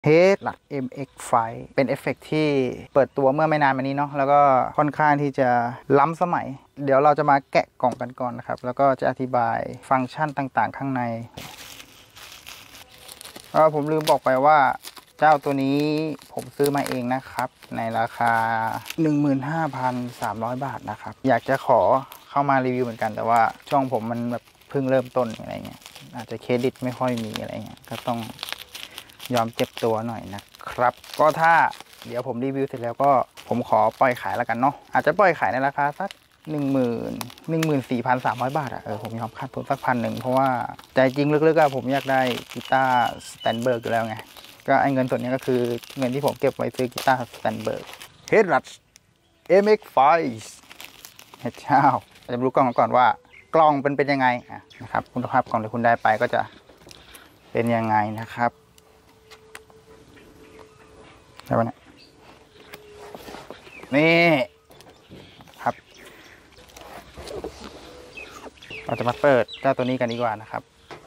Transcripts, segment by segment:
เฮดหลัก MX5 เป็นเอฟเฟกต์ที่เปิดตัวเมื่อไม่นานมานี้เนาะแล้วก็ค่อนข้างที่จะล้ำสมัยเดี๋ยวเราจะมาแกะกล่องกันก่อนนะครับแล้วก็จะอธิบายฟังก์ชันต่างๆข้างในผมลืมบอกไปว่าเจ้าตัวนี้ผมซื้อมาเองนะครับในราคา 15,300 บาทนะครับอยากจะขอเข้ามารีวิวเหมือนกันแต่ว่าช่องผมมันแบบเพิ่งเริ่มต้นอะไรเงี้ยอาจจะเครดิตไม่ค่อยมีอะไรเงี้ยก็ต้องยอมเจ็บตัวหน่อยนะครับก็ถ้าเดี๋ยวผมรีวิวเสร็จแล้วก็ผมขอปล่อยขายแล้วกันเนาะอาจจะปล่อยขายในราคาสัก14,300 บาทผมยอมขาดทุนสัก1,000เพราะว่าใจจริงลึกๆผมอยากได้กีตาร์สแตนเบิร์กอยู่แล้วไงก็ไอ้เงินส่วนนี้ก็คือเงินที่ผมเก็บไว้ซื้อกีตาร์สแตนเบิร์ก Headrush MX5 เฮ้ยเจ้าจะรู้กล่องก่อนว่ากล่องเป็นยังไงนะครับคุณภาพกล่องที่คุณได้ไปก็จะเป็นยังไงนะครับใช่ไหมเนี่ยนี่ครับเราจะมาเปิดเจ้าตัวนี้กันดีกว่านะครับ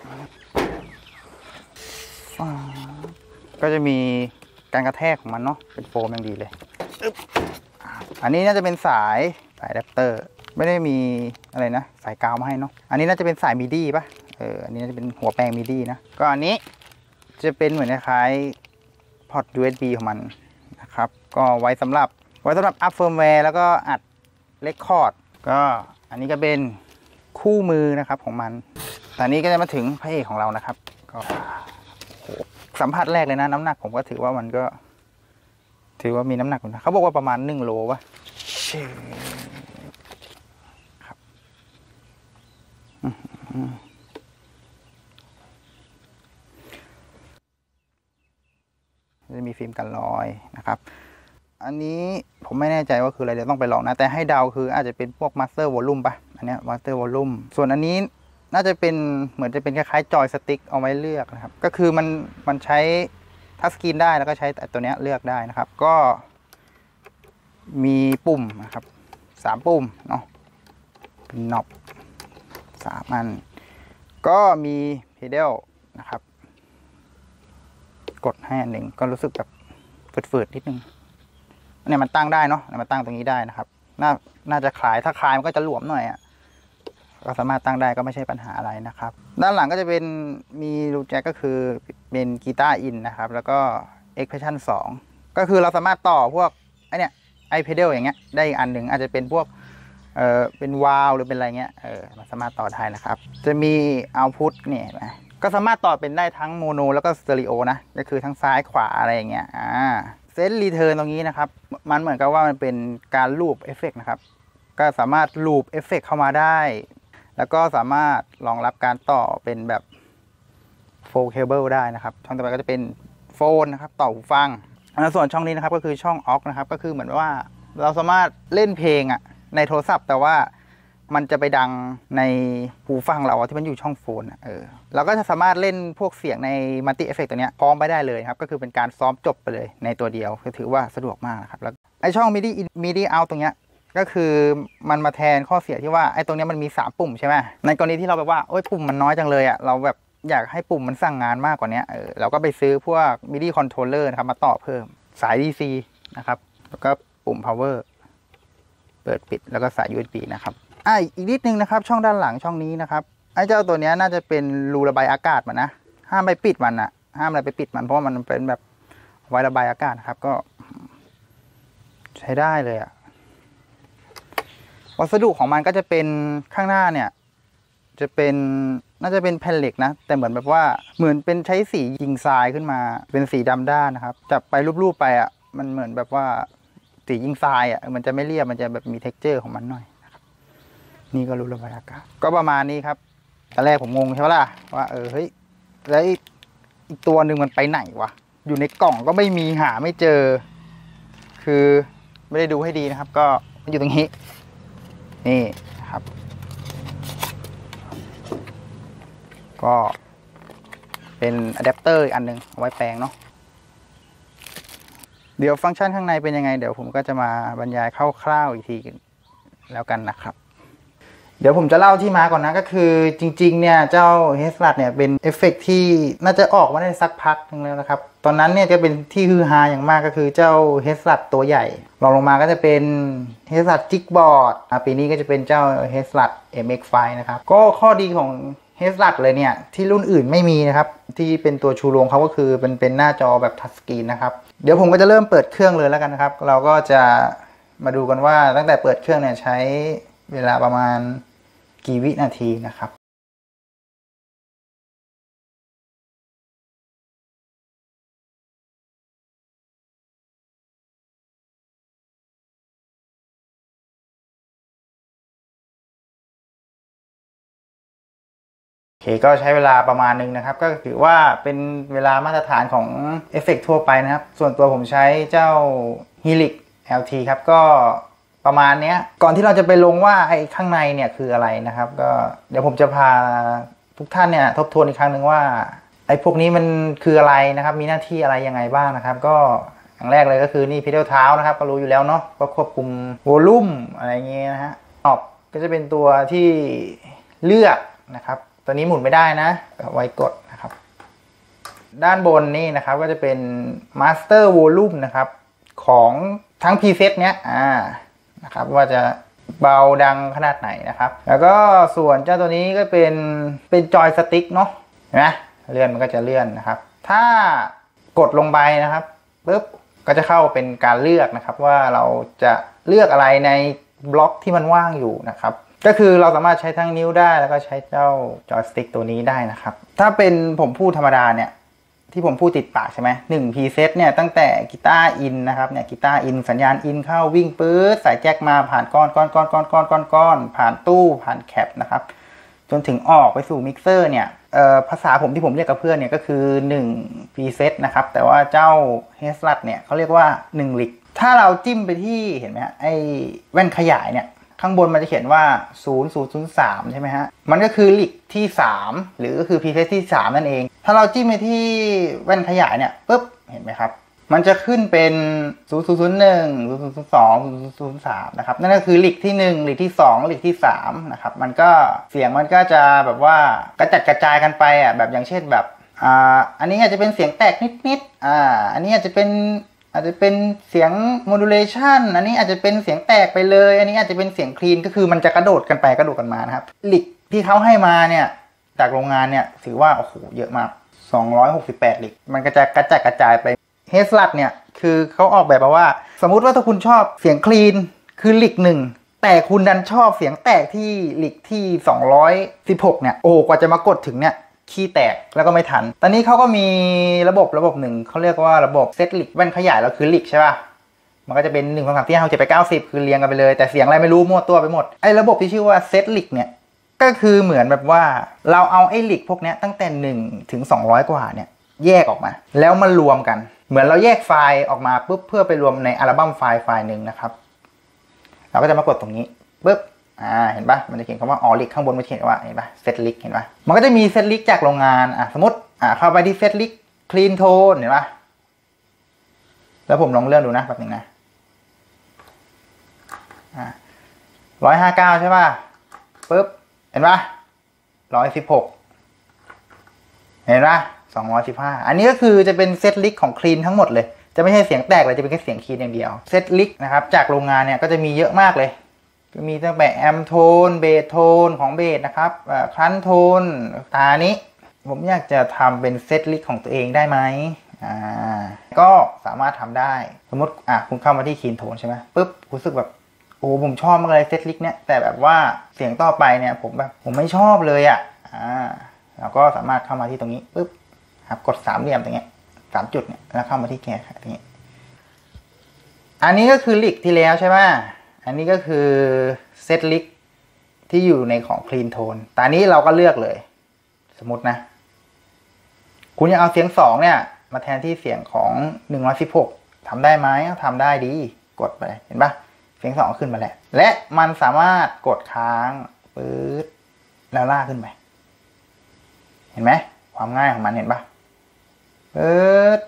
ก็จะมีการกระแทกของมันเนาะเป็นโฟมอย่างดีเลยอันนี้น่าจะเป็นสายอะแดปเตอร์ไม่ได้มีอะไรนะสายกาวมาให้เนาะอันนี้น่าจะเป็นสายมิดี้ป่ะอันนี้น่าจะเป็นหัวแปลงมิดี้นะก็อันนี้จะเป็นเหมือนคล้ายพอร์ต USB ของมันนะครับก็ไว้สำหรับอัพเฟิร์มแวร์แล้วก็อัดเรคคอร์ดก็อันนี้ก็เป็นคู่มือนะครับของมันตอนนี้ก็จะมาถึงพระเอกของเรานะครับก็สัมผัสแรกเลยนะน้ำหนักผมก็ถือว่ามันก็ถือว่ามีน้ำหนักนะเขาบอกว่าประมาณ1 โลวะครับจะมีฟิล์มกันรอยนะครับอันนี้ผมไม่แน่ใจว่าคืออะไรเดี๋ยวต้องไปลองนะแต่ให้เดาคืออาจจะเป็นพวกมาสเตอร์วอลลุ่มป่ะอันนี้มาสเตอร์วอลลุ่มส่วนอันนี้น่าจะเป็นเหมือนจะเป็นคล้ายๆจอยสติ๊กเอาไว้เลือกนะครับก็คือมันใช้ทัชสกรีนได้แล้วก็ใช้ตัวนี้เลือกได้นะครับก็มีปุ่มนะครับ3 ปุ่มเนาะเป็นน็อบ3 อันก็มีเพดลนะครับกดให้อันหนึ่งก็รู้สึกแบบฝืดๆนิดนึงเนี่ยมันตั้งได้เนาะมันตั้งตรงนี้ได้นะครับน่าจะคลายถ้าคลายมันก็จะหลวมหน่อยก็สามารถตั้งได้ก็ไม่ใช่ปัญหาอะไรนะครับด้านหลังก็จะเป็นมีรูแจ็คก็คือเป็นกีตาร์อินนะครับแล้วก็เอ็กเพรสชั่น2ก็คือเราสามารถต่อพวกไอเพดลอย่างเงี้ยได้อีกอันหนึ่งอาจจะเป็นพวกเป็นวาล์วหรือเป็นอะไรเงี้ยมันสามารถต่อได้นะครับจะมีเอาพุตเนี่ยนะก็สามารถต่อเป็นได้ทั้งโมโนแล้วก็สเตอริโอนะก็คือทั้งซ้ายขวาอะไรอย่างเงี้ยเซตรีเทิร์นตรงนี้นะครับมันเหมือนกับว่ามันเป็นการลูปเอฟเฟกต์นะครับก็สามารถลูปเอฟเฟกต์เข้ามาได้แล้วก็สามารถรองรับการต่อเป็นแบบโฟล์เคเบิลได้นะครับช่องต่อไปก็จะเป็นโฟนนะครับต่อหูฟังส่วนช่องนี้นะครับก็คือช่องออกนะครับก็คือเหมือนว่าเราสามารถเล่นเพลงในโทรศัพท์แต่ว่ามันจะไปดังในหูฟังเราที่มันอยู่ช่องโฟนเราก็จะสามารถเล่นพวกเสียงในมัลติเอฟเฟกต์ตัวนี้พร้อมไปได้เลยครับก็คือเป็นการซ้อมจบไปเลยในตัวเดียวก็ถือว่าสะดวกมากนะครับแล้วไอช่อง MIDI out ตรงเนี้ยก็คือมันมาแทนข้อเสียที่ว่าไอ้ตรงนี้มันมี3 ปุ่มใช่ไหมในกรณีที่เราแบบว่าโอ้ยปุ่มมันน้อยจังเลยเราแบบอยากให้ปุ่มมันสั่งงานมากกว่านี้เราก็ไปซื้อพวก MIDI controller นะครับมาต่อเพิ่มสาย DC นะครับแล้วก็ปุ่ม power เปิดปิดแล้วก็สาย USB นะครับอีกนิดนึงนะครับช่องด้านหลังช่องนี้นะครับไอ้เจ้าตัวนี้น่าจะเป็นรูระบายอากาศมันนะห้ามไปปิดมันห้ามอะไรไปปิดมันเพราะว่ามันเป็นแบบไว้ระบายอากาศนะครับก็ใช้ได้เลยวัสดุของมันก็จะเป็นข้างหน้าเนี่ยจะเป็นน่าจะเป็นแผ่นเหล็กนะแต่เหมือนแบบว่าเหมือนเป็นใช้สียิงทรายขึ้นมาเป็นสีดำด้านนะครับจับไปรูปๆไปมันเหมือนแบบว่าสียิงทรายมันจะไม่เรียบมันจะแบบมีเท็กเจอร์ของมันหน่อยนะครับนี่ก็รูระบายอากาศก็ประมาณนี้ครับตอนแรกผมงงใช่ไหมล่ะว่าเฮ้ยแล้วอีกตัวหนึ่งมันไปไหนวะอยู่ในกล่องก็ไม่มีหาไม่เจอคือไม่ได้ดูให้ดีนะครับก็มันอยู่ตรงนี้นี่นะครับก็เป็นอะแดปเตอร์อีกอันนึงเอาไว้แปลงเนาะเดี๋ยวฟังก์ชันข้างในเป็นยังไงเดี๋ยวผมก็จะมาบรรยายคร่าวๆอีกทีแล้วกันนะครับเดี๋ยวผมจะเล่าที่มาก่อนนะก็คือจริงๆเนี่ยเจ้าเฮสลัดเนี่ยเป็นเอฟเฟกต์ที่น่าจะออกมาได้สักพักนึงแล้วนะครับตอนนั้นเนี่ยจะเป็นที่ฮือฮาอย่างมากก็คือเจ้าเฮสลัดตัวใหญ่รองลงมาก็จะเป็นเฮสลัดจิกบอร์ดปีนี้ก็จะเป็นเจ้าเฮสลัด MX5 นะครับก็ข้อดีของเฮสลัดเลยเนี่ยที่รุ่นอื่นไม่มีนะครับที่เป็นตัวชูโรงเขาก็คือเป็นหน้าจอแบบทัชสกรีนนะครับเดี๋ยวผมก็จะเริ่มเปิดเครื่องเลยแล้วกันนะครับเราก็จะมาดูกันว่าตั้งแต่เปิดเครื่องเนี่ยใช้เวลาประมาณกี่วินาทีนะครับโอเคก็ใช้เวลาประมาณนึงนะครับก็ถือว่าเป็นเวลามาตรฐานของเอฟเฟกต์ทั่วไปนะครับส่วนตัวผมใช้เจ้า Helix LT ครับก็ประมาณนี้ก่อนที่เราจะไปลงว่าไอ้ข้างในเนี่ยคืออะไรนะครับก็เดี๋ยวผมจะพาทุกท่านเนี่ยทบทวนอีกครั้งหนึ่งว่าไอ้พวกนี้มันคืออะไรนะครับมีหน้าที่อะไรยังไงบ้างนะครับก็อย่างแรกเลยก็คือนี่ pedal เท้านะครับก็รู้อยู่แล้วเนาะก็ควบคุมโวลูมอะไรเงี้ยนะฮะออกก็จะเป็นตัวที่เลือกนะครับตัวนี้หมุนไม่ได้นะไว้กดนะครับด้านบนนี่นะครับก็จะเป็น Master Volume นะครับของทั้ง preset เนี้ยนะครับว่าจะเบาดังขนาดไหนนะครับแล้วก็ส่วนเจ้าตัวนี้ก็เป็นจอยสติ๊กเนาะเห็นไหมเลื่อนมันก็จะเลื่อนนะครับถ้ากดลงไปนะครับปุ๊บก็จะเข้าเป็นการเลือกนะครับว่าเราจะเลือกอะไรในบล็อกที่มันว่างอยู่นะครับก็คือเราสามารถใช้ทั้งนิ้วได้แล้วก็ใช้เจ้าจอยสติ๊กตัวนี้ได้นะครับถ้าเป็นผมพูดธรรมดาเนี่ยที่ผมพูดติดปากใช่ไหม1 preset เนี่ยตั้งแต่กีตาร์อินนะครับเนี่ยกีตาร์อินสัญญาณอินเข้าวิ่งปื๊ดสายแจ็คมาผ่านก้อนผ่านตู้ผ่านแคปนะครับจนถึงออกไปสู่มิกเซอร์เนี่ยภาษาผมที่ผมเรียกกับเพื่อนเนี่ยก็คือ1 preset นะครับแต่ว่าเจ้า Headset เนี่ยเขาเรียกว่า1 lick ถ้าเราจิ้มไปที่เห็นไหมฮะไอ้แว่นขยายเนี่ยข้างบนมันจะเขียนว่า0003ใช่ไหมฮะมันก็คือลิกที่3หรือก็คือ preset ที่3นั่นเองถ้าเราจิ้มไปที่แว่นขยายเนี่ยปุ๊บเห็นไหมครับมันจะขึ้นเป็น0001 0002 0003นะครับนั่นก็คือลิกที่1ลิกที่2ลิกที่3นะครับมันก็เสียงมันก็จะแบบว่ากระจัดกระจายกันไปแบบอย่างเช่นแบบอันนี้อาจจะเป็นเสียงแตกนิดๆอันนี้อาจจะเป็นเสียง modulation อันนี้อาจจะเป็นเสียงแตกไปเลยอันนี้อาจจะเป็นเสียงคลีนก็คือมันจะกระโดดกันไปกระโดดกันมานะครับลิกที่เขาให้มาเนี่ยจากโรงงานเนี่ยถือว่าโอ้โหเยอะมาก268ลิกมันก็จะกระจัดกระจายไปเฮสลัดเนี่ยคือเขาออกแบบมาว่าสมมุติว่าถ้าคุณชอบเสียงคลีนคือลิก1แต่คุณดันชอบเสียงแตกที่ลิกที่216เนี่ยโอ้กว่าจะมากดถึงเนี่ยขี้แตกแล้วก็ไม่ทันตอนนี้เขาก็มีระบบหนึ่งเขาเรียกว่าระบบเซตลิกแว่นขยายแล้วคือลิกใช่ป่ะมันก็จะเป็น1 2 3 4 5 6 7 8 9 10คือเรียงกันไปเลยแต่เสียงอะไรไม่รู้มั่วตัวไปหมดไอ้ระบบที่ชื่อว่าเซตลิกเนี่ยก็คือเหมือนแบบว่าเราเอาไอ้ลิกพวกนี้ตั้งแต่1ถึง200กว่าเนี่ยแยกออกมาแล้วมารวมกันเหมือนเราแยกไฟล์ออกมาปุ๊บเพื่อไปรวมในอัลบั้มไฟล์หนึ่งนะครับเราก็จะมากดตรงนี้ปุ๊บเห็นปะมันจะเขียนคำว่าออลิกข้างบนมันเขียนว่าเห็นปะเซตลิกเห็นปะมันก็จะมีเซตลิกจากโรงงานสมมติเข้าไปที่เซตลิกคลีนโทนเห็นปะแล้วผมลองเลื่อนดูนะแบบนึงนะ159ใช่ปะปุ๊บเห็นปะ116เห็นปะ215อันนี้ก็คือจะเป็นเซตลิกของคลีนทั้งหมดเลยจะไม่ใช่เสียงแตกเลยจะเป็นแค่เสียงคลีนอย่างเดียวเซตลิกนะครับจากโรงงานเนี่ยก็จะมีเยอะมากเลยก็มีตั้งแต่แอมโทนเบสโทนของเบสนะครับคลันโทนตานี้ผมอยากจะทำเป็นเซตลิกของตัวเองได้ไหมก็สามารถทำได้สมมติคุณเข้ามาที่คีนโทนใช่ไหมปุ๊บรู้สึกแบบโอ้ผมชอบมากเลยเซตลิกเนี่ยแต่แบบว่าเสียงต่อไปเนี่ยผมไม่ชอบเลยเราก็สามารถเข้ามาที่ตรงนี้ปุ๊บครับกด3เหลี่ยมตรงนี้3จุดเนี่ยแล้วเข้ามาที่แกนตรงนี้อันนี้ก็คือลิกที่แล้วใช่ไหมอันนี้ก็คือเซตลิกที่อยู่ในของ Clean Tone แต่อันนี้เราก็เลือกเลยสมมตินะคุณอยากเอาเสียง2เนี่ยมาแทนที่เสียงของ116ทำได้ไหมทำได้ดีกดไปเห็นปะเสียง2ขึ้นมาแล้วและมันสามารถกดค้างปื๊ดแล้วลากขึ้นไปเห็นไหมความง่ายของมันเห็นปะปื๊ด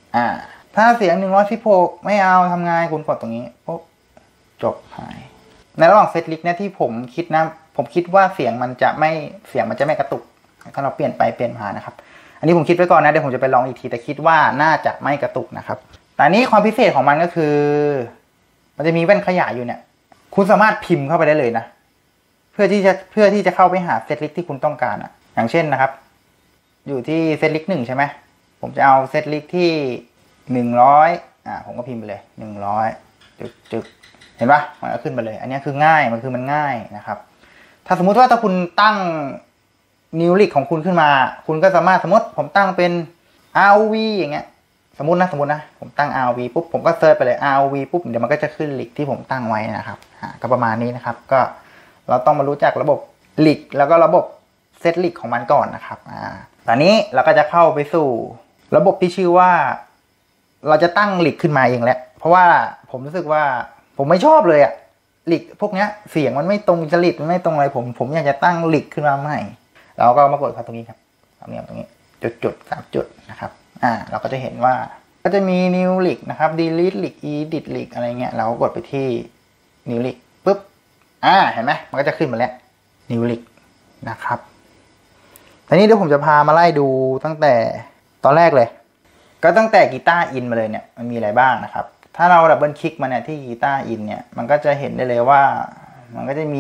ถ้าเสียง116ไม่เอาทำไงคุณกดตรงนี้ปุ๊บจบหายในระหว่างเซตลิกเนี่ยที่ผมคิดนะผมคิดว่าเสียงมันจะไม่กระตุกถ้าเราเปลี่ยนไปเปลี่ยนมานะครับอันนี้ผมคิดไว้ก่อนนะเดี๋ยวผมจะไปลองอีกทีแต่คิดว่าน่าจะไม่กระตุกนะครับแต่นี้ความพิเศษของมันก็คือมันจะมีแว่นขยายอยู่เนี่ยคุณสามารถพิมพ์เข้าไปได้เลยนะเพื่อที่จะเข้าไปหาเซตลิกที่คุณต้องการอย่างเช่นนะครับอยู่ที่เซตลิก1ใช่ไหมผมจะเอาเซตลิกที่100ผมก็พิมพ์ไปเลย100จึกเห็นปะมันก็ขึ้นมาเลยอันนี้คือง่ายมันง่ายนะครับถ้าสมมุติว่าถ้าคุณตั้งนิวลิกของคุณขึ้นมาคุณก็สามารถสมมติผมตั้งเป็น ROV อย่างเงี้ยสมมตินะผมตั้ง ROV ปุ๊บผมก็เซิร์ชไปเลย ROV ปุ๊บเดี๋ยวมันก็จะขึ้นลิกที่ผมตั้งไว้นะครับก็ประมาณนี้นะครับก็เราต้องมารู้จักระบบลิกแล้วก็ระบบเซตลิกของมันก่อนนะครับตอนนี้เราก็จะเข้าไปสู่ระบบที่ชื่อว่าเราจะตั้งลิกขึ้นมาเองแหละเพราะว่าผมรู้สึกว่าผมไม่ชอบเลยลิกพวกเนี้ยเสียงมันไม่ตรงจริตมันไม่ตรงอะไรผมอยากจะตั้งลิกขึ้นมาใหม่เราก็มากดครับตรงนี้ครับตรงนี้จุด3จุดนะครับเราก็จะเห็นว่าก็จะมี new lick นะครับ delete lick edit lick อะไรเงี้ยเราก็กดไปที่ new lick ปุ๊บเห็นไหมมันก็จะขึ้นมาแล้ว new lick นะครับทีนี้เดี๋ยวผมจะพามาไล่ดูตั้งแต่ตอนแรกเลยก็ตั้งแต่กีตาร์อินมาเลยเนี่ยมันมีอะไรบ้างนะครับถ้าเราดับเบิลคลิกมาเนี่ยที่กีตาร์อินเนี่ยมันก็จะเห็นได้เลยว่ามันก็จะมี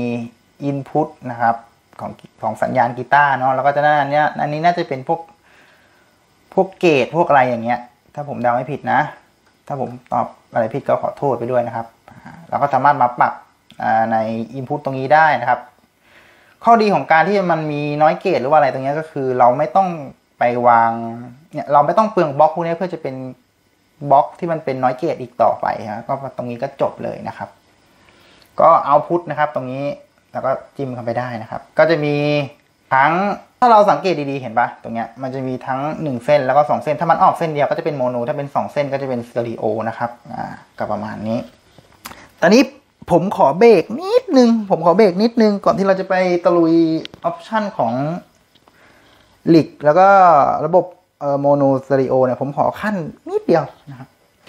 input นะครับของสัญญาณกีตาร์เนาะแล้วก็จะอันนี้น่าจะเป็นพวกเกตพวกอะไรอย่างเงี้ยถ้าผมเดาไม่ผิดนะถ้าผมตอบอะไรผิดก็ขอโทษไปด้วยนะครับเราก็สามารถมาปรับใน input ตรงนี้ได้นะครับข้อดีของการที่มันมีน้อยเกตหรือว่าอะไรตรงนี้ก็คือเราไม่ต้องไปวางเนี่ยเราไม่ต้องเปลืองบล็อกพวกนี้เพื่อจะเป็นบล็อกที่มันเป็นน้อยเกตอีกต่อไปนะก็ตรงนี้ก็จบเลยนะครับก็เอาพุทนะครับตรงนี้แล้วก็จิ้มเข้าไปได้นะครับก็จะมีทั้งถ้าเราสังเกตดีๆเห็นปะตรงเนี้ยมันจะมีทั้ง1เส้นแล้วก็2เส้นถ้ามันออกเส้นเดียวก็จะเป็นโมโนถ้าเป็น2เส้นก็จะเป็นสเตอริโอนะครับก็ประมาณนี้ตอนนี้ผมขอเบรกนิดนึงก่อนที่เราจะไปตะลุยออปชันของลิกแล้วก็ระบบโมโนสเตอริโอเนี่ยผมขอขั้นนิดเดียวนะครับ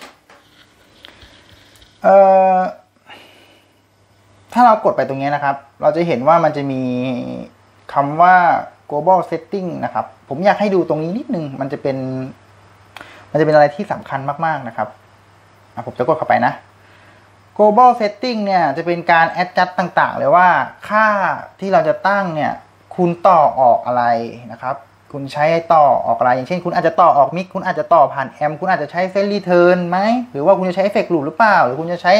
ถ้าเรากดไปตรงนี้นะครับเราจะเห็นว่ามันจะมีคำว่า global setting นะครับผมอยากให้ดูตรงนี้นิดนึงมันจะเป็นอะไรที่สำคัญมากๆนะครับผมจะกดเข้าไปนะ global setting เนี่ยจะเป็นการ adjust ต่างๆเลยว่าค่าที่เราจะตั้งเนี่ยคุณต่อออกอะไรนะครับคุณใช้ต่อออกอะไรอย่างเช่นคุณอาจจะต่อออกมิกคุณอาจจะต่อผ่านแอมคุณอาจจะใช้เซนรีเทิร์นไหมหรือว่าคุณจะใช้เอฟเฟกต์ลูปหรือเปล่าหรือคุณจะใช้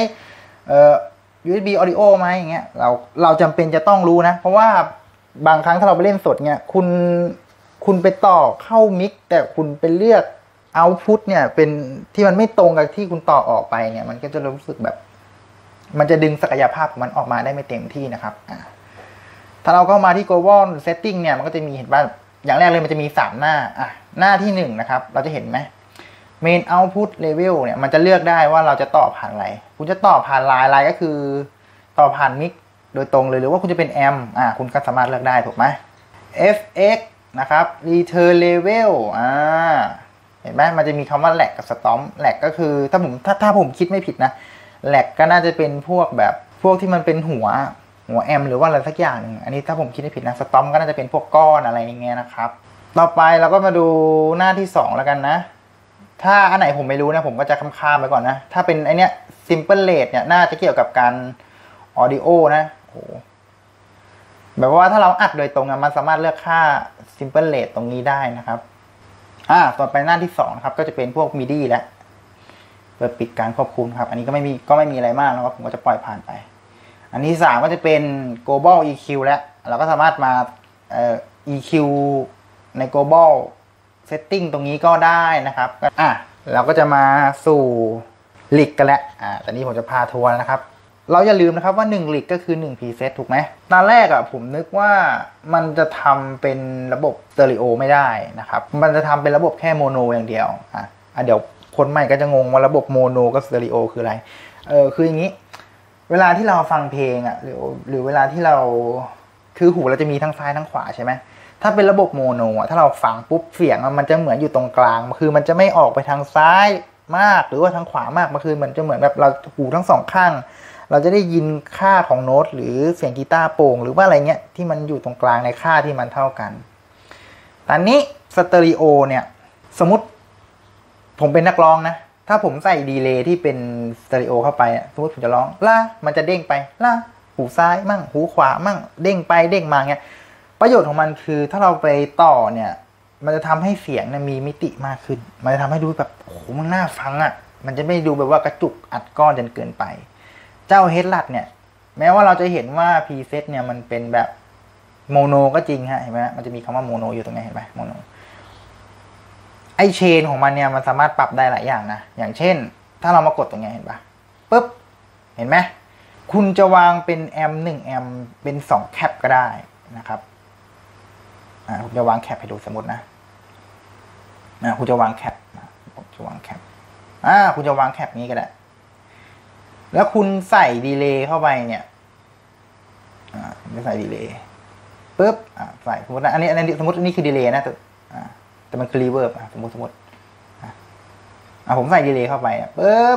USB audio ไหมอย่างเงี้ยเราจำเป็นจะต้องรู้นะเพราะว่าบางครั้งถ้าเราไปเล่นสดเนี่ยคุณไปต่อเข้ามิกแต่คุณไปเลือกเอาท์พุตเนี่ยเป็นที่มันไม่ตรงกับที่คุณต่อออกไปเนี่ยมันก็จะรู้สึกแบบมันจะดึงศักยภาพของมันออกมาได้ไม่เต็มที่นะครับถ้าเราเข้ามาที่ global setting เนี่ยมันก็จะมีเห็นว่าอย่างแรกเลยมันจะมี3หน้าหน้าที่1นะครับเราจะเห็นไหม main output level เนี่ยมันจะเลือกได้ว่าเราจะต่อผ่านอะไรคุณจะต่อผ่านไลน์ก็คือต่อผ่านมิกโดยตรงเลยหรือว่าคุณจะเป็นแอมคุณก็สามารถเลือกได้ถูกไหม fx นะครับ return level เห็นไหมมันจะมีคำว่า lag กับ stomp lag ก็คือถ้าผมคิดไม่ผิดนะ lag ก็น่าจะเป็นพวกแบบพวกที่มันเป็นหัวแอมหรือว่าอะไรสักอย่างหนึ่งอันนี้ถ้าผมคิดไม่ผิดนะสตอมก็น่าจะเป็นพวกก้อนอะไรอย่างเงี้ยนะครับต่อไปเราก็มาดูหน้าที่2แล้วกันนะถ้าอันไหนผมไม่รู้นะผมก็จะข้ามไปก่อนนะถ้าเป็นไอเนี้ย simple rate เนี่ยน่าจะเกี่ยวกับการ audio นะโอ้แบบว่าถ้าเราอัดโดยตรงมันสามารถเลือกค่า simple rate ตรงนี้ได้นะครับต่อไปหน้าที่2นะครับก็จะเป็นพวก MIDI แล้วเปิดปิดการควบคุมครับอันนี้ก็ไม่มีอะไรมากนะครับผมก็จะปล่อยผ่านไปอันที่3ก็จะเป็น global EQ แล้วเราก็สามารถมาEQ ใน global setting ตรงนี้ก็ได้นะครับเราก็จะมาสู่ lick กันแล้วตอนนี้ผมจะพาทัวร์นะครับเราอย่าลืมนะครับว่า1 lick ก็คือ1 preset ถูกไหมตอนแรกผมนึกว่ามันจะทำเป็นระบบสเตอริโอไม่ได้นะครับมันจะทำเป็นระบบแค่โมโนอย่างเดียวเดี๋ยวคนใหม่ก็จะงงว่าระบบโมโนกับสเตอริโอคืออะไรคืออย่างนี้เวลาที่เราฟังเพลงหรือเวลาที่เราคือหูเราจะมีทั้งซ้ายทั้งขวาใช่ไหมถ้าเป็นระบบโมโนถ้าเราฟังปุ๊บเสียงมันจะเหมือนอยู่ตรงกลางคือมันจะไม่ออกไปทางซ้ายมากหรือว่าทางขวามากมันคือมันจะเหมือนแบบเราหูทั้ง2ข้างเราจะได้ยินค่าของโน้ตหรือเสียงกีตาร์โปร่งหรือว่าอะไรเงี้ยที่มันอยู่ตรงกลางในค่าที่มันเท่ากันตอนนี้สเตอริโอเนี่ยสมมติผมเป็นนักร้องนะถ้าผมใส่ดีเลย์ที่เป็นสเตอริโอเข้าไปสมมติผมจะร้องล่ามันจะเด้งไปล่าหูซ้ายมั่งหูขวามั่งเด้งไปเด้งมาเงี้ยประโยชน์ของมันคือถ้าเราไปต่อเนี่ยมันจะทำให้เสียงเนี่ยมีมิติมากขึ้นมันจะทำให้ดูแบบโอ้โหมันน่าฟังอ่ะมันจะไม่ดูแบบว่ากระจุกอัดก้อนจนเกินไปเจ้าเฮดลัดเนี่ยแม้ว่าเราจะเห็นว่าพรีเซตเนี่ยมันเป็นแบบโมโนก็จริงฮะเห็นไหมมันจะมีคำว่าโมโนอยู่ตรงนี้เห็นไหมโมโนไอเชนของมันเนี่ยมันสามารถปรับได้หลายอย่างนะอย่างเช่นถ้าเรามากดตรงนี้เห็นปะปุ๊บเห็นไหมคุณจะวางเป็นแอม1แอมเป็น2แคปก็ได้นะครับผมจะวางแคปให้ดูสมมตินะคุณจะวางแคปผมจะวางแคปคุณจะวางแคปนี้ก็ได้แล้วคุณใส่ดีเลย์เข้าไปเนี่ยจะใส่ดีเลย์ปุ๊บใส่สมมตินะอันนี้สมมติอันนี้คือดีเลย์นะแต่มันคือรีเวิร์บสมมติผมใส่ดีเลย์เข้าไปปุ๊บ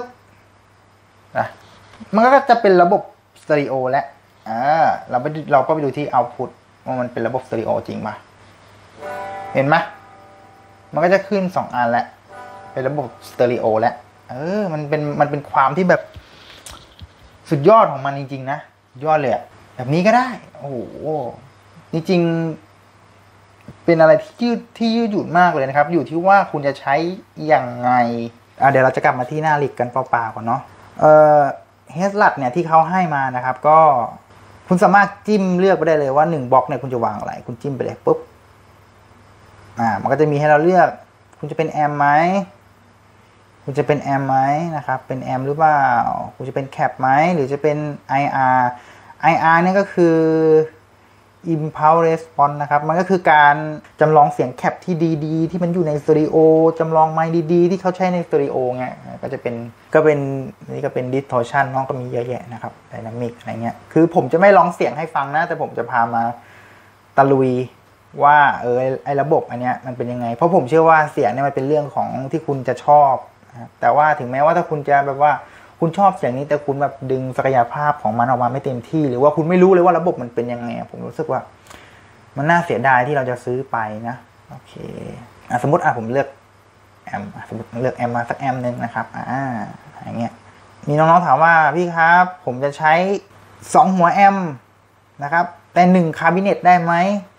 มันก็จะเป็นระบบสเตอริโอแล้วเราก็ไปดูที่เอาต์พุตว่ามันเป็นระบบสเตอริโอจริงป่ะเห็นไหมมันก็จะขึ้น2อันแล้วเป็นระบบสเตอริโอแล้วมันเป็นความที่แบบสุดยอดของมันจริงๆนะยอดเลยแบบนี้ก็ได้โอ้โหจริงๆเป็นอะไรที่ยืดหยุ่นมากเลยนะครับอยู่ที่ว่าคุณจะใช้อย่างไงเดี๋ยวเราจะกลับมาที่หน้าลิกกันเปล่าๆก่อนเนาะเฮดลัดเนี่ยที่เขาให้มานะครับก็คุณสามารถจิ้มเลือกไปได้เลยว่า1บล็อกเนี่ยคุณจะวางอะไรคุณจิ้มไปเลยปุ๊บมันก็จะมีให้เราเลือกคุณจะเป็นแอมไหมคุณจะเป็นแอมไหมนะครับเป็นแอมหรือเปล่าคุณจะเป็นแคปไหมหรือจะเป็น IR เนี่ยก็คือ Impulse Response นะครับมันก็คือการจำลองเสียงแคปที่ดีๆที่มันอยู่ในสตูดิโอจำลองไมค์ดีๆที่เขาใช้ในสตูดิโอไงก็เป็นนี่ก็เป็น Distortion น้องก็มีเยอะแยะนะครับ Dynamic อะไรเงี้ยคือผมจะไม่ร้องเสียงให้ฟังนะแต่ผมจะพามาตะลุยว่าไอระบบอันเนี้ยมันเป็นยังไงเพราะผมเชื่อว่าเสียงเนี่ยมันเป็นเรื่องของที่คุณจะชอบแต่ว่าถึงแม้ว่าถ้าคุณจะแบบว่าคุณชอบเสียงนี้แต่คุณแบบดึงศักยภาพของมันออกมาไม่เต็มที่หรือว่าคุณไม่รู้เลยว่าระบบมันเป็นยังไงผมรู้สึกว่ามันน่าเสียดายที่เราจะซื้อไปนะโอเคสมมติผมเลือกแอมสมมติเลือกแอมมาสักแอมนึงนะครับอย่างเงี้ยมีน้องๆถามว่าพี่ครับผมจะใช้2หัวแอมนะครับแต่1คาบิเนตได้ไหม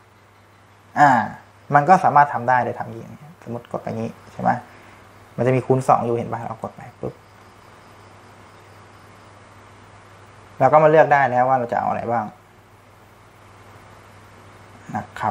มันก็สามารถทำได้โดยทำอย่างนี้สมมติกดไปนี้ใช่ไหมมันจะมีคูณ2อยู่เห็นป่ะเรากดไปปุ๊บเราก็มาเลือกได้แล้วว่าเราจะเอาอะไรบ้างนะครับ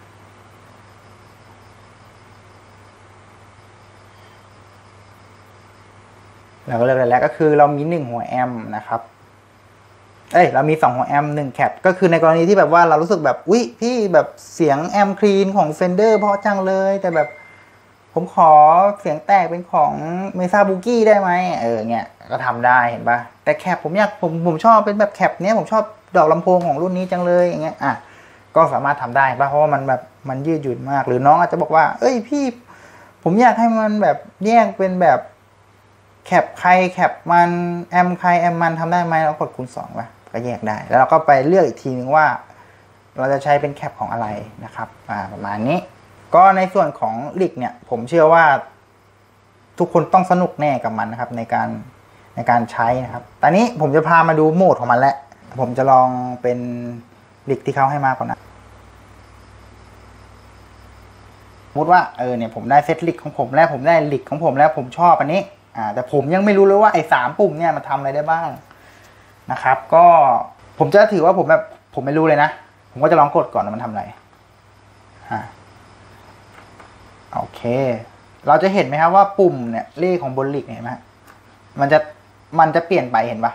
เราก็เลือกได้แล้วก็คือเรามี1หัวแอมนะครับเรามี2หัวแอม1แคปก็คือในกรณีที่แบบว่าเรารู้สึกแบบอุ๊ยพี่แบบเสียงแอมคลีนของ Fender เพราะจังเลยแต่แบบผมขอเสียงแตกเป็นของเมซ่าบูกี้ได้ไหมเงี้ยก็ทำได้เห็นปะแต่แคปผมชอบเป็นแบบแคปเนี้ยผมชอบดอกลำโพงของรุ่นนี้จังเลยอย่างเงี้ยก็สามารถทำได้ปะเพราะว่ามันแบบมันยืดหยุ่นมากหรือน้องอาจจะบอกว่าเอ้ยพี่ผมอยากให้มันแบบแยกเป็นแบบแคปใครแคปมันแอมใครแอมมันทำได้ไหมเรากดคูณ2ป่ะก็แยกได้แล้วเราก็ไปเลือกอีกทีนึงว่าเราจะใช้เป็นแคปของอะไรนะครับประมาณนี้ก็ในส่วนของลิกเนี่ยผมเชื่อว่าทุกคนต้องสนุกแน่กับมันนะครับในการใช้นะครับตอนนี้ผมจะพามาดูโหมดของมันแล้วผมจะลองเป็นลิกที่เขาให้มาก่อนนะสมมติว่าเนี่ยผมได้เซตลิกของผมแล้วผมได้ลิกของผมแล้วผมชอบอันนี้แต่ผมยังไม่รู้เลยว่าไอ้3ปุ่มเนี่ยมันทำอะไรได้บ้างนะครับก็ผมจะถือว่าผมไม่รู้เลยนะผมก็จะลองกดก่อนว่ามันทำอะไรโอเคเราจะเห็นไหมครับว่าปุ่มเนี่ยเลขของบนลิกเห็นไหมมันจะเปลี่ยนไปเห็นปะ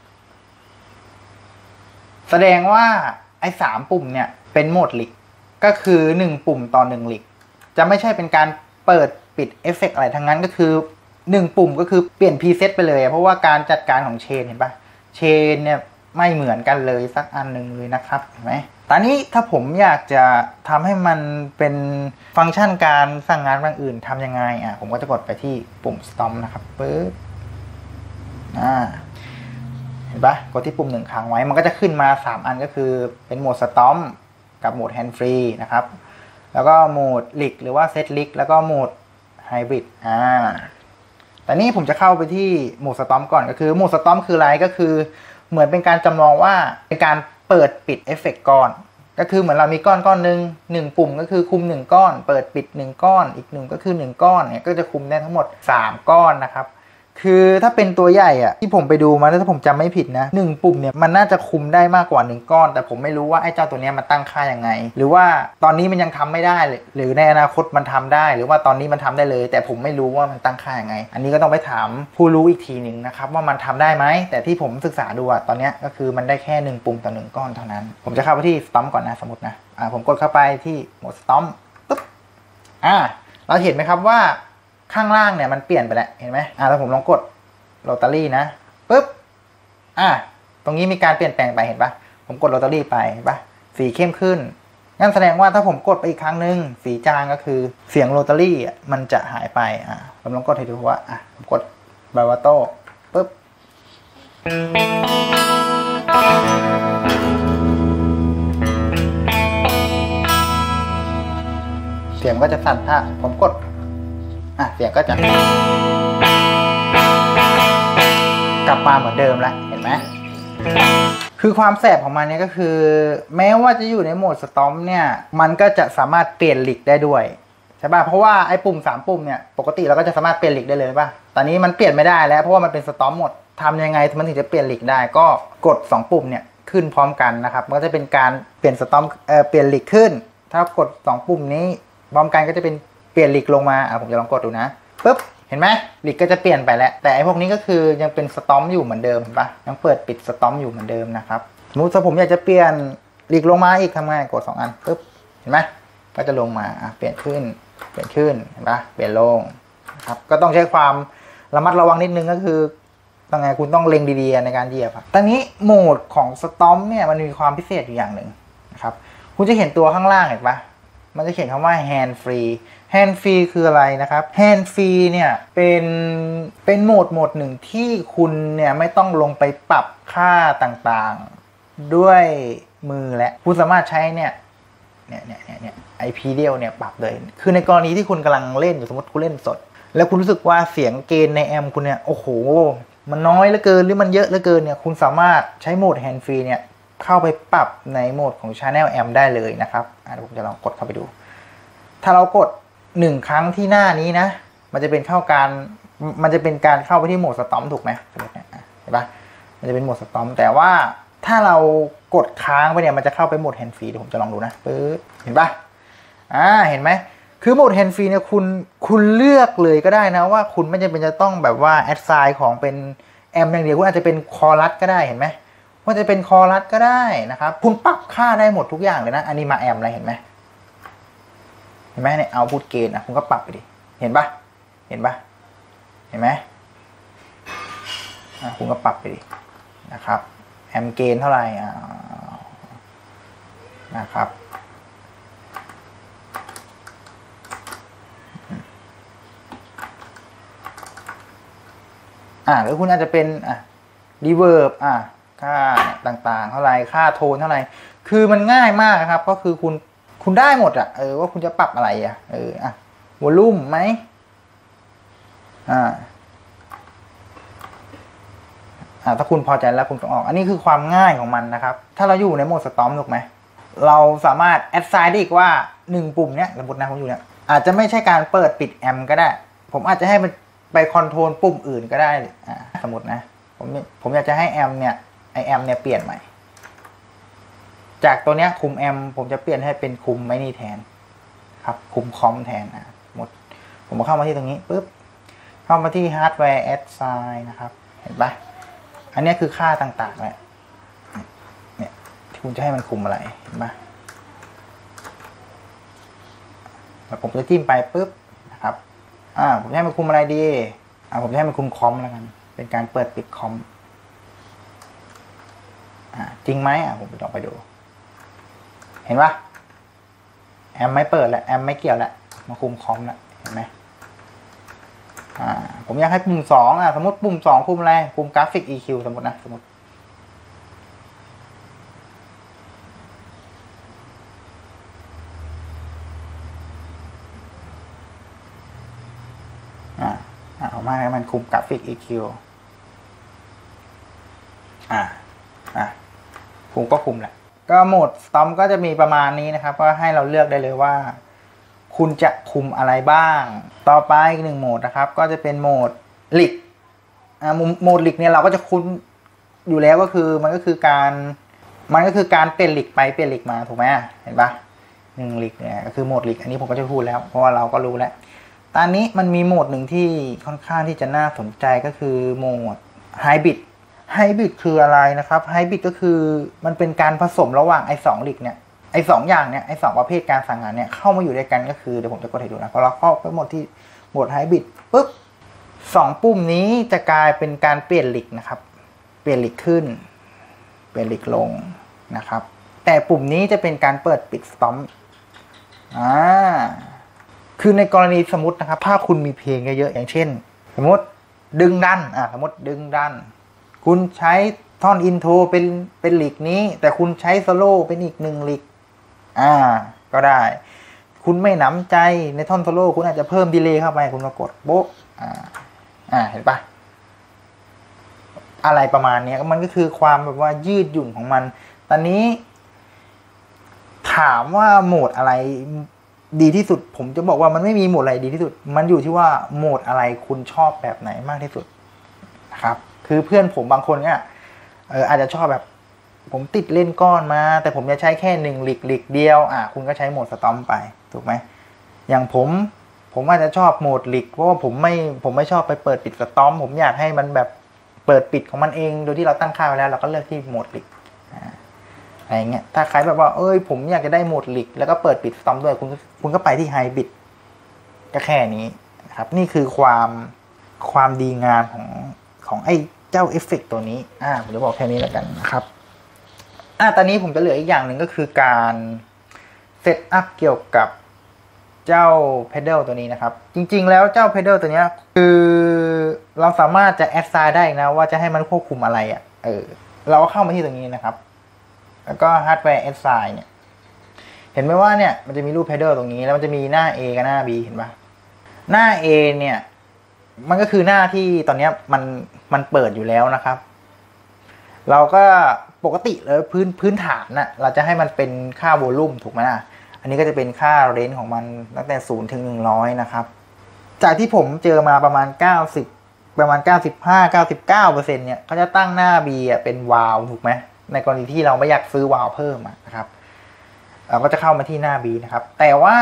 แสดงว่าไอ้3ปุ่มเนี่ยเป็นโหมดลิกก็คือ1ปุ่มต่อ1ลิกจะไม่ใช่เป็นการเปิดปิดเอฟเฟกต์อะไรทั้งนั้นก็คือ1ปุ่มก็คือเปลี่ยนพรีเซตไปเลยเพราะว่าการจัดการของเชนเห็นปะเชนเนี่ยไม่เหมือนกันเลยสักอันหนึ่งเลยนะครับเห็นไหมตอนนี้ถ้าผมอยากจะทำให้มันเป็นฟังก์ชันการสั่งงานบางอื่นทำยังไงผมก็จะกดไปที่ปุ่ม stop นะครับปึ๊บเห็นปะกดที่ปุ่ม1ค้างไว้มันก็จะขึ้นมา3อันก็คือเป็นโหมดสตอมกับโหมดแฮนด์ฟรีนะครับแล้วก็โหมดลิกหรือว่าเซตลิกแล้วก็โหมดไฮบริดแต่นี่ผมจะเข้าไปที่โหมดสตอมก่อนก็คือโหมดสตอมคืออะไรก็คือเหมือนเป็นการจำลองว่าเป็นการเปิดปิดเอฟเฟกต์ก้อนก็คือเหมือนเรามีก้อนหนึ่งปุ่มก็คือคุม1ก้อนเปิดปิด1ก้อนอีก1ก็คือ1ก้อนเนี่ยก็จะคุมได้ทั้งหมด3ก้อนนะครับคือถ้าเป็นตัวใหญ่อะที่ผมไปดูมาถ้าผมจำไม่ผิดนะ1ปุ่มเนี่ยมันน่าจะคุมได้มากกว่า1ก้อนแต่ผมไม่รู้ว่าไอ้เจ้าตัวนี้มันตั้งค่ายังไงหรือว่าตอนนี้มันยังทำไม่ได้หรือในอนาคตมันทำได้หรือว่าตอนนี้มันทำได้เลยแต่ผมไม่รู้ว่ามันตั้งค่ายังไงอันนี้ก็ต้องไปถามผู้รู้อีกทีหนึ่งนะครับว่ามันทำได้ไหมแต่ที่ผมศึกษาดูอะตอนนี้ก็คือมันได้แค่1ปุ่มต่อ1ก้อนเท่านั้นผมจะเข้าไปที่สตอมก่อนนะสมมตินะผมกดเข้าไปที่โหมดสตอมปุ๊บเราเห็นไหมครับว่าข้างล่างเนี่ยมันเปลี่ยนไปแล้วเห็นไหมแล้วผมลองกดโรตารี่นะปุ๊บตรงนี้มีการเปลี่ยนแปลงไปเห็นปะผมกดโรตารี่ไปเห็นปะสีเข้มขึ้นงั้นแสดงว่าถ้าผมกดไปอีกครั้งหนึ่งสีจางก็คือเสียงโรตารี่มันจะหายไปผมลองกดให้ดูว่าผมกดบาวาโต้ปุ๊บเสียงก็จะสั่นผมกดเสียงก็จะกลับมาเหมือนเดิมแล้วเห็นไหมคือความแสบของมันเนี่ยก็คือแม้ว่าจะอยู่ในโหมดสตอมเนี่ยมันก็จะสามารถเปลี่ยนลิกได้ด้วยใช่ป่ะเพราะว่าไอ้ปุ่ม3ปุ่มเนี่ยปกติเราก็จะสามารถเปลี่ยนลิกได้เลยป่ะตอนนี้มันเปลี่ยนไม่ได้แล้วเพราะว่ามันเป็นสตอมหมดทำยังไงมันถึงจะเปลี่ยนลิกได้ก็กด2ปุ่มเนี่ยขึ้นพร้อมกันนะครับมันก็จะเป็นการเปลี่ยนสตอมเปลี่ยนลิกขึ้นถ้ากด2ปุ่มนี้พร้อมกันก็จะเป็นเปลี่ยนลิกลงมาผมจะลองกดดูนะปุ๊บเห็นไหมลิกก็จะเปลี่ยนไปแล้วแต่ไอ้พวกนี้ก็คือยังเป็นสตอมอยู่เหมือนเดิมเห็นปะยังเปิดปิดสตอมอยู่เหมือนเดิมนะครับสมมติถ้าผมอยากจะเปลี่ยนลิกลงมาอีกทำไงกด2อันปุ๊บเห็นไหมก็จะลงมาเปลี่ยนขึ้นเห็นปะเปลี่ยนลงครับก็ต้องใช้ความระมัดระวังนิดนึงก็คือต้องไงคุณต้องเล็งดีๆในการเหยียบครับตอนนี้โหมดของสตอมเนี่ยมันมีความพิเศษอยู่อย่างหนึ่งนะครับคุณจะเห็นตัวข้างล่างเห็นปะมันจะเขียนคำว่า hand free hand free คืออะไรนะครับ hand free เนี่ยเป็นโหมดหนึ่งที่คุณเนี่ยไม่ต้องลงไปปรับค่าต่างๆด้วยมือและคุณสามารถใช้เนี่ยIP เดียวเนี่ยปรับเลยคือในกรณีที่คุณกำลังเล่นอยู่สมมติคุณเล่นสดแล้วคุณรู้สึกว่าเสียงเกณฑ์ในแอมคุณเนี่ยโอ้โหมันน้อยเหลือเกินหรือมันเยอะเหลือเกินเนี่ยคุณสามารถใช้โหมด hand free เนี่ยเข้าไปปรับในโหมดของ Channel Amp ได้เลยนะครับผมจะลองกดเข้าไปดูถ้าเรากด1ครั้งที่หน้านี้นะมันจะเป็นการเข้าไปที่โหมดสตอมถูกไหมเห็นปะมันจะเป็นโหมดสตอมแต่ว่าถ้าเรากดค้างไปเนี่ยมันจะเข้าไปโหมดแฮนด์ฟรีเดี๋ยวผมจะลองดูนะปึ๊บเห็นปะเห็นไหมคือโหมดแฮนด์ฟรีเนี่ยคุณเลือกเลยก็ได้นะว่าคุณไม่จำเป็นจะต้องแบบว่าแอดไซน์ของเป็นแอมอย่างเดียวคุณอาจจะเป็นคอรัสก็ได้เห็นไหมว่าจะเป็นคอรัสก็ได้นะครับคุณปรับค่าได้หมดทุกอย่างเลยนะอันนี้มาแอมอะไรเห็นไหมเนี่ยเอาพุทเกณฑ์คุณก็ปรับไปดิเห็นปะเห็นไหมคุณก็ปรับไปดินะครับแอมเกณฑ์เท่าไหร่นะครับหรือคุณอาจจะเป็นรีเวิร์บค่าต่างๆเท่าไหร่ค่าโทนเท่าไหร่คือมันง่ายมากครับก็คือคุณได้หมดว่าคุณจะปรับอะไรวอลลุ่มไหมถ้าคุณพอใจแล้วคุณก็ออกอันนี้คือความง่ายของมันนะครับถ้าเราอยู่ในโหมดสตอมถูกไหมเราสามารถแอดไซน์ได้อีกว่า1ปุ่มเนี้ยสมมตินะผมอยู่เนี่ยอาจจะไม่ใช่การเปิดปิดแอมก็ได้ผมอาจจะให้มันไปคอนโทรลปุ่มอื่นก็ได้สมมตินะผมอยากจะให้แอมเนี่ยแอมเนี่ยเปลี่ยนใหม่จากตัวเนี้ยคุมแอมผมจะเปลี่ยนให้เป็นคุมไม่นี่แทนครับคุมคอมแทนหมดผมเข้ามาที่ตรงนี้ปุ๊บเข้ามาที่ฮาร์ดแวร์แอดไซน์นะครับเห็นปะอันนี้คือค่าต่างๆเนี่ยที่คุณจะให้มันคุมอะไรเห็นปะแล้วผมจะจิ้มไปปุ๊บนะครับผมจะให้มันคุมอะไรดีผมจะให้มันคุมคอมแล้วกันเป็นการเปิดปิดคอมจริงไหมผมจะลองไปดูเห็นปะแอมไม่เปิดแล้วแอมไม่เกี่ยวแล้วมาคุมคอมแล้วเห็นไหมผมอยากให้ปุ่ม2สมมติปุ่ม2คุมอะไรคุมกราฟิก EQ สมมติเอามาให้มันคุมกราฟิก EQ คุมก็คุมแหละก็โหมด Stomp ก็จะมีประมาณนี้นะครับก็ให้เราเลือกได้เลยว่าคุณจะคุมอะไรบ้างต่อไปอีก1โหมดนะครับก็จะเป็นโหมดลิกโหมดลิกเนี่ยเราก็จะคุ้นอยู่แล้วก็คือมันก็คือการเปลี่ยนลิกไปเปลี่ยนลิกมาถูกไหมเห็นปะ1ลิกเนี่ยก็คือโหมดลิกอันนี้ผมก็จะพูดแล้วเพราะว่าเราก็รู้แล้วตอนนี้มันมีโหมดหนึ่งที่ค่อนข้างที่จะน่าสนใจก็คือโหมดไฮบริดคืออะไรนะครับไฮบริดก็คือมันเป็นการผสมระหว่างไอ้2ลิกเนี่ยไอ้2อย่างเนี่ยไอ้2ประเภทการสั่งงานเนี่ยเข้ามาอยู่ด้วยกันก็คือเดี๋ยวผมจะกดให้ดูนะพอเราเข้าไปโหมดที่โหมดไฮบริดปุ๊บ2ปุ่มนี้จะกลายเป็นการเปลี่ยนลิกนะครับเปลี่ยนลิกขึ้นเปลี่ยนลิกลงนะครับแต่ปุ่มนี้จะเป็นการเปิดปิดสตอมคือในกรณีสมมตินะครับถ้าคุณมีเพลงเยอะๆอย่างเช่นสมมติดึงดันสมมติดึงดันคุณใช้ท่อนอินโทรเป็นลิกนี้แต่คุณใช้โซโล่เป็นอีก1ลิกก็ได้คุณไม่หนำใจในท่อนโซโล่คุณอาจจะเพิ่มดีเลย์เข้าไปคุณก็กดโบ๊ะเห็นปะอะไรประมาณนี้มันก็คือความแบบว่ายืดหยุ่นของมันตอนนี้ถามว่าโหมดอะไรดีที่สุดผมจะบอกว่ามันไม่มีโหมดอะไรดีที่สุดมันอยู่ที่ว่าโหมดอะไรคุณชอบแบบไหนมากที่สุดนะครับคือเพื่อนผมบางคนเนี่ยอาจจะชอบแบบผมติดเล่นก้อนมาแต่ผมจะใช้แค่1ลิกเดียวคุณก็ใช้โหมดสตอมไปถูกไหมอย่างผมอาจจะชอบโหมดลิกเพราะว่าผมไม่ชอบไปเปิดปิดสตอมผมอยากให้มันแบบเปิดปิดของมันเองโดยที่เราตั้งค่าไว้แล้วเราก็เลือกที่โหมดลิกอะไรเงี้ยถ้าใครแบบว่าผมอยากจะได้โหมดลิกแล้วก็เปิดปิดสตอมด้วยคุณก็ไปที่ไฮบริดก็แค่นี้นะครับนี่คือความดีงามของไอ้เจ้าเอฟเฟกต์ตัวนี้ผมจะบอกแค่นี้แล้วกันนะครับตอนนี้ผมจะเหลืออีกอย่างหนึ่งก็คือการเซตอัพเกี่ยวกับเจ้าเพดลตัวนี้นะครับจริงๆแล้วเจ้าเพดลตัวนี้คือเราสามารถจะแอดไซน์ได้นะว่าจะให้มันควบคุมอะไรเราก็เข้ามาที่ตรงนี้นะครับแล้วก็ฮาร์ดแวร์แอดไซน์เนี่ยเห็นไหมว่าเนี่ยมันจะมีรูปเพดลตรงนี้แล้วมันจะมีหน้า A กับหน้า B เห็นปะหน้า A เนี่ยมันก็คือหน้าที่ตอนนี้มันเปิดอยู่แล้วนะครับเราก็ปกติเลยพื้นฐานน่ะเราจะให้มันเป็นค่าโวลูมถูกไหมนะอันนี้ก็จะเป็นค่าเรนจ์ของมันตั้งแต่0 ถึง 100นะครับจากที่ผมเจอมาประมาณ95-99%เนี่ยเขาจะตั้งหน้า B เป็นวาล์วถูกไหมในกรณีที่เราไม่อยากซื้อวาล์วเพิ่มนะครับเราก็จะเข้ามาที่หน้า B นะครับแต่ว่า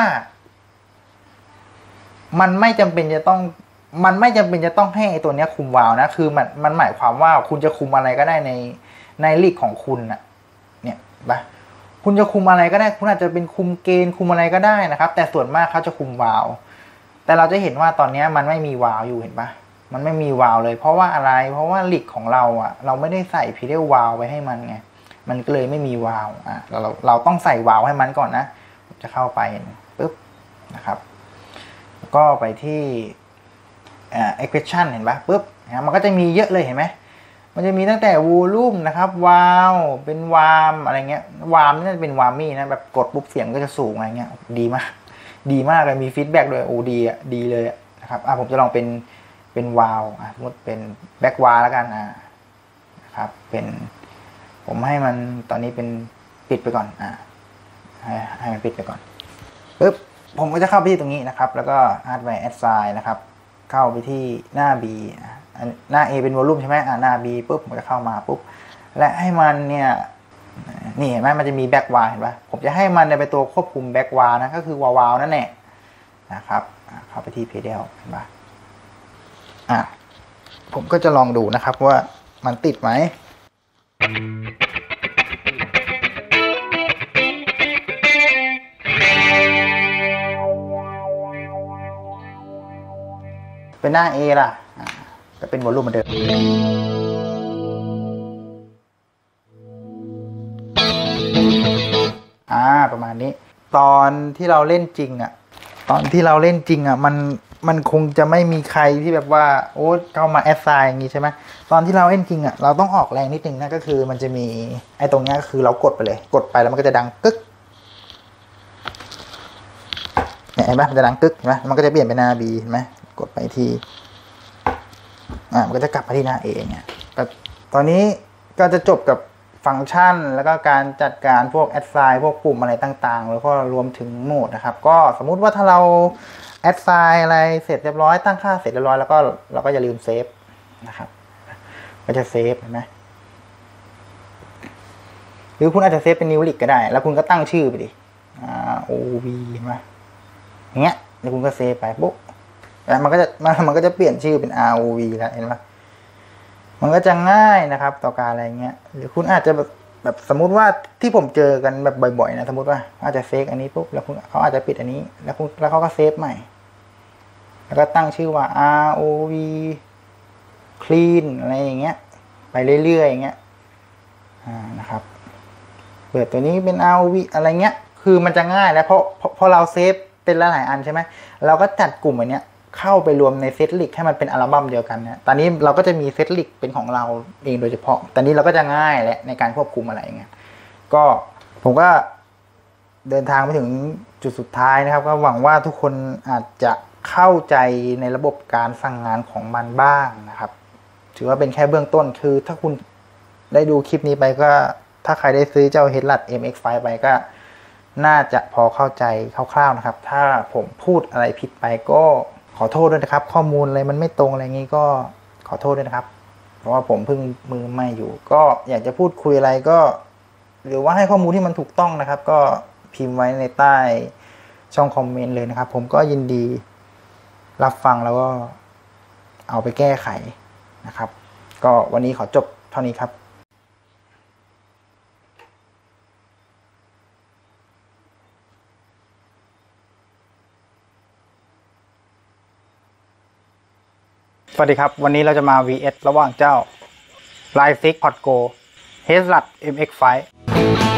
มันไม่จำเป็นจะต้องให้ตัวนี้คุมวาล์วนะคือมันหมายความว่าคุณจะคุมอะไรก็ได้ในลีกของคุณเนี่ยคุณจะคุมอะไรก็ได้คุณอาจจะเป็นคุมเกณฑ์คุมอะไรก็ได้นะครับแต่ส่วนมากเขาจะคุมวาล์วแต่เราจะเห็นว่าตอนนี้มันไม่มีวาล์วอยู่เห็นปะมันไม่มีวาล์วเลยเพราะว่าอะไรเพราะว่าลีกของเราเราไม่ได้ใส่พีเดลวาล์วไว้ให้มันไงมันก็เลยไม่มีวาล์วเราต้องใส่วาล์วให้มันก่อนนะจะเข้าไปปุ๊บนะครับก็ไปที่equation เห็นปะปุ๊บมันก็จะมีเยอะเลยเห็นไหมมันจะมีตั้งแต่ volume นะครับวาล์วเป็นวาล์วอะไรเงี้ยวาล์วนี่เป็นวาล์วมี่นะแบบกดปุ๊บเสียงก็จะสูงอะไรเงี้ยดีมากเลยมีฟีดแบ็กด้วยดีเลยนะครับผมจะลองเป็นวาล์วสมมติเป็นแบ็กวาล์วแล้วกันนะครับเป็นผมให้มันตอนนี้เป็นปิดไปก่อนให้มันปิดไปก่อนปุ๊บผมก็จะเข้าไปที่ตรงนี้นะครับแล้วก็ hardware assign นะครับเข้าไปที่หน้า B หน้า A เป็นวอลลุ่มใช่ไหมหน้า B ปุ๊บผมจะเข้ามาปุ๊บและให้มันเนี่ยนี่เห็นไหมมันจะมีแบ็กวาล์วเห็นปะผมจะให้มันเป็นตัวควบคุมแบ็กวาล์วนะก็คือวาล์วนั่นแหละนะครับเข้าไปที่เพดลเห็นปะผมก็จะลองดูนะครับว่ามันติดไหมเป็นหน้า A ล่ะก็เป็นวอลลุ่มเหมือนเดิมประมาณนี้ตอนที่เราเล่นจริงมันคงจะไม่มีใครที่แบบว่าเข้ามาแอดไซน์อย่างนี้ใช่ไหมตอนที่เราเล่นจริงเราต้องออกแรงนิดนึงนะก็คือมันจะมีไอ้ตรงนี้ก็คือเรากดไปเลยกดไปแล้วมันก็จะดังกึกเนี่ยเห็นไหมมันจะดังกึกเห็นไหมมันก็จะเปลี่ยนเป็นหน้า B เห็นไหมกดไปที่มันก็จะกลับมาที่หน้า A เนี่ยตอนนี้ก็จะจบกับฟังก์ชันแล้วก็การจัดการพวกแอดไซน์พวกปุ่มอะไรต่างๆแล้วก็รวมถึงโหมดนะครับก็สมมุติว่าถ้าเราแอดไซน์อะไรเสร็จเรียบร้อยตั้งค่าเสร็จเรียบร้อยแล้วก็เราก็อย่าลืมเซฟนะครับก็จะเซฟเห็นไหมหรือคุณอาจจะเซฟเป็นนิวลิกก็ได้แล้วคุณก็ตั้งชื่อไปดิOV เห็นไหมอย่างเงี้ยแล้วคุณก็เซฟไปปุ๊บแล้วมันก็จะเปลี่ยนชื่อเป็น ROV แล้วเห็นไหมมันก็จะง่ายนะครับต่อการอะไรเงี้ยหรือคุณอาจจะแบบสมมุติว่าที่ผมเจอกันแบบบ่อยๆนะสมมติว่าอาจจะเซฟอันนี้ปุ๊บแล้วเขาอาจจะปิดอันนี้แล้วเขาก็เซฟใหม่แล้วก็ตั้งชื่อว่า ROV clean อะไรอย่างเงี้ยไปเรื่อยๆอย่างเงี้ยนะครับเปิดตัวนี้เป็น ROV อะไรเงี้ยคือมันจะง่ายแล้วเพราะเราเซฟเป็นหลายๆอันใช่ไหมเราก็จัดกลุ่มอันเนี้ยเข้าไปรวมในเซตลิกให้มันเป็นอัลบั้มเดียวกันเนี่ยตอนนี้เราก็จะมีเซตลิกเป็นของเราเองโดยเฉพาะตอนนี้เราก็จะง่ายและในการควบคุมอะไรอย่างเงี้ยก็ผมก็เดินทางไปถึงจุดสุดท้ายนะครับก็หวังว่าทุกคนอาจจะเข้าใจในระบบการสั่งงานของมันบ้างนะครับถือว่าเป็นแค่เบื้องต้นคือถ้าคุณได้ดูคลิปนี้ไปก็ถ้าใครได้ซื้อเจ้า Headlat MX5 ไปก็น่าจะพอเข้าใจคร่าวๆนะครับถ้าผมพูดอะไรผิดไปก็ขอโทษด้วยนะครับข้อมูลอะไรมันไม่ตรงอะไรงี้ก็ขอโทษด้วยนะครับเพราะว่าผมเพิ่งมือใหม่อยู่ก็อยากจะพูดคุยอะไรก็หรือว่าให้ข้อมูลที่มันถูกต้องนะครับก็พิมพ์ไว้ในใต้ช่องคอมเมนต์เลยนะครับผมก็ยินดีรับฟังแล้วก็เอาไปแก้ไขนะครับก็วันนี้ขอจบเท่านี้ครับสวัสดีครับวันนี้เราจะมา vs ระหว่างเจ้า Line 6 Hot Go Headlat MX5